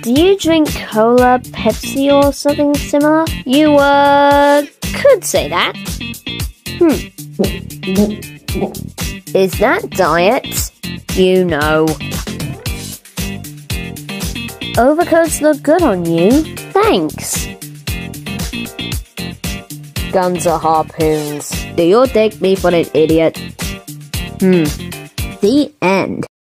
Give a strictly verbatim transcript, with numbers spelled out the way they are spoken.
Do you drink cola, Pepsi, or something similar? You, uh, could say that. Hmm. Is that diet? You know. Overcoats look good on you. Thanks. Guns are harpoons. Do you take me for an idiot? Hmm. The end.